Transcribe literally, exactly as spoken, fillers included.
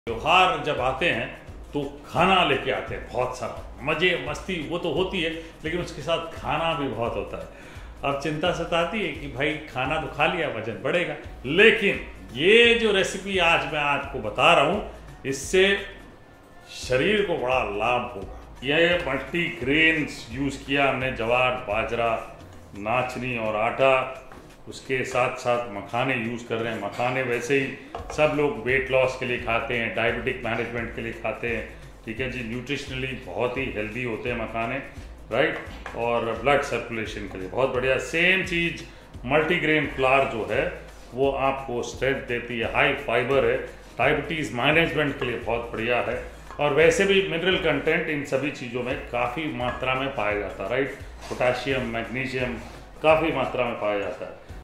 त्योहार जब आते हैं तो खाना लेके आते हैं बहुत सारा, मजे मस्ती वो तो होती है, लेकिन उसके साथ खाना भी बहुत होता है। अब चिंता सताती है कि भाई खाना तो खा लिया, वजन बढ़ेगा, लेकिन ये जो रेसिपी आज मैं आपको बता रहा हूँ इससे शरीर को बड़ा लाभ होगा। यह मल्टी ग्रेन्स यूज़ किया हमने, ज्वार, बाजरा, नाचनी और आटा, उसके साथ साथ मखाने यूज़ कर रहे हैं। मखाने वैसे ही सब लोग वेट लॉस के लिए खाते हैं, डायबिटिक मैनेजमेंट के लिए खाते हैं, ठीक है जी। न्यूट्रिशनली बहुत ही हेल्दी होते हैं मखाने, राइट, और ब्लड सर्कुलेशन के लिए बहुत बढ़िया। सेम चीज़ मल्टीग्रेन फ्लावर जो है वो आपको स्ट्रेंथ देती है, हाई फाइबर है, डायबिटीज़ मैनेजमेंट के लिए बहुत बढ़िया है, और वैसे भी मिनरल कंटेंट इन सभी चीज़ों में काफ़ी मात्रा में पाया जाता है, राइट। पोटाशियम, मैग्नीशियम काफ़ी मात्रा में पाया जाता है।